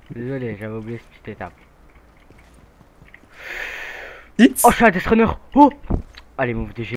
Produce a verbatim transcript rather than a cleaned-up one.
Désolé, j'avais oublié cette petite étape. Dites. Oh, je suis un Death Runner. Oh. Allez, move D G.